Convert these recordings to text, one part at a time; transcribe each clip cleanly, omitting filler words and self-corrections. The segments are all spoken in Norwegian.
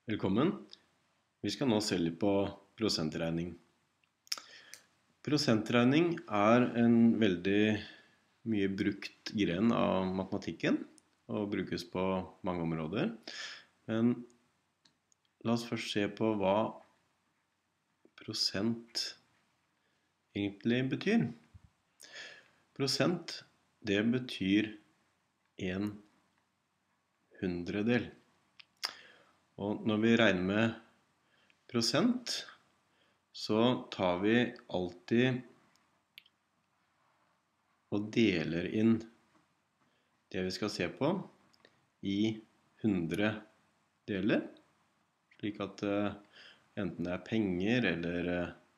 Velkommen. Vi skal nå se litt på prosentregning. Prosentregning er en veldig mye brukt gren av matematikken og brukes på mange områder. Men la oss først se på hva prosent egentlig betyr. Prosent, det betyr en hundredel. Og når vi regner med prosent, så tar vi alltid og deler inn det vi skal se på i 100 deler, slik at enten det er penger eller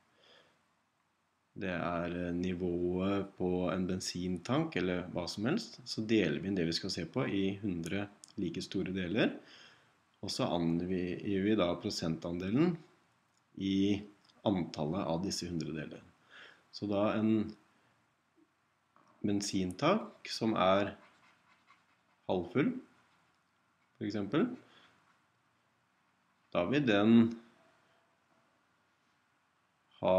det er nivået på en bensintank eller hva som helst, så deler vi inn det vi skal se på i 100 like store deler. Og så angir vi da prosentandelen i antallet av disse 100 deler. Så da en bensintank som er halvfull, for eksempel, da vil den ha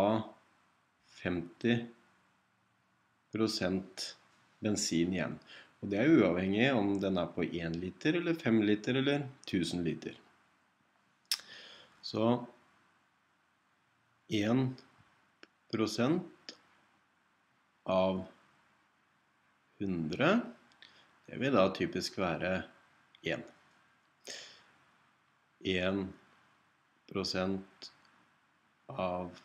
50% bensin igjen. Og det er uavhengig om den er på 1 liter, eller 5 liter, eller 1000 liter. Så 1% av 100, det vil da typisk være 1. 1% av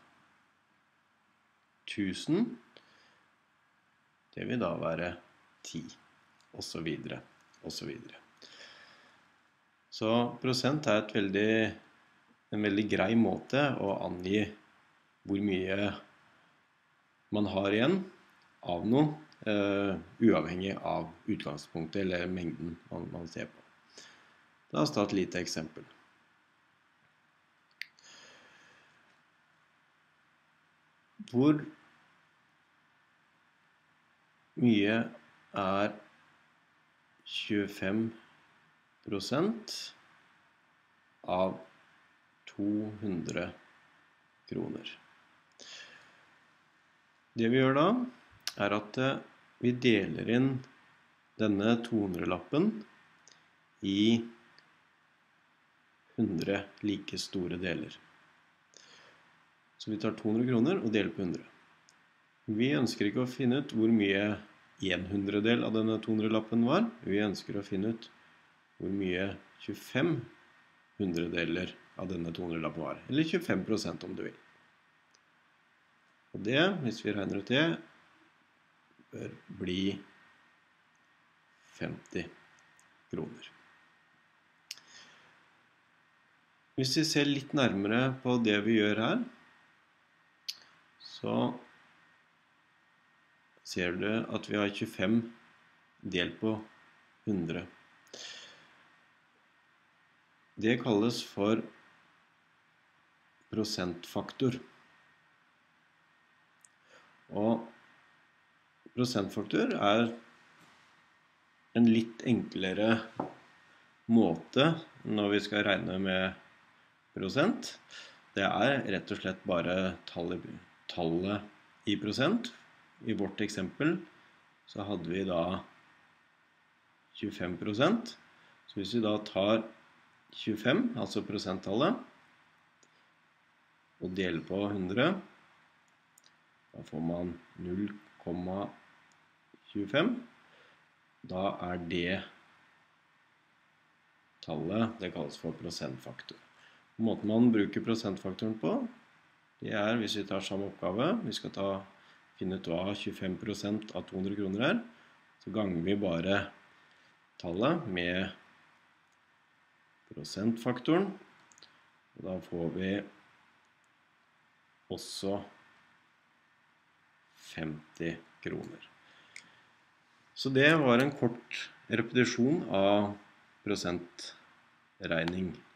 1000, det vil da være 10. Og så videre, og så videre. Så prosent er en veldig grei måte å angi hvor mye man har igjen av noe, uavhengig av utgangspunktet eller mengden man ser på. La oss ta et lite eksempel. Hvor mye er 25% av 200 kroner. Det vi gjør da, er at vi deler inn denne 200-lappen i 100 like store deler. Så vi tar 200 kroner og deler på 100. Vi ønsker ikke å finne ut hvor mye 1/100 av denne 200-lappen var. Vi ønsker å finne ut hvor mye 25 hundredeler av denne 200-lappen var. Eller 25% om du vil. Og det, hvis vi regner ut det, bør bli 50 kroner. Hvis vi ser litt nærmere på det vi gjør her, så ser du at vi har 25 delt på 100. Det kalles for prosentfaktor. Og prosentfaktor er en litt enklere måte når vi skal regne med prosent. Det er rett og slett bare tallet i prosent. I vårt eksempel så hadde vi da 25%. Så hvis vi da tar 25, altså prosenttallet, og deler på 100, da får man 0,25. Da er det tallet, det kalles for prosentfaktor. Måten man bruker prosentfaktoren på, det er hvis vi tar samme oppgave, vi skal finne ut hva 25% av 200 kroner er, så ganger vi bare tallet med prosentfaktoren, og da får vi også 50 kroner. Så det var en kort repetisjon av prosentregning.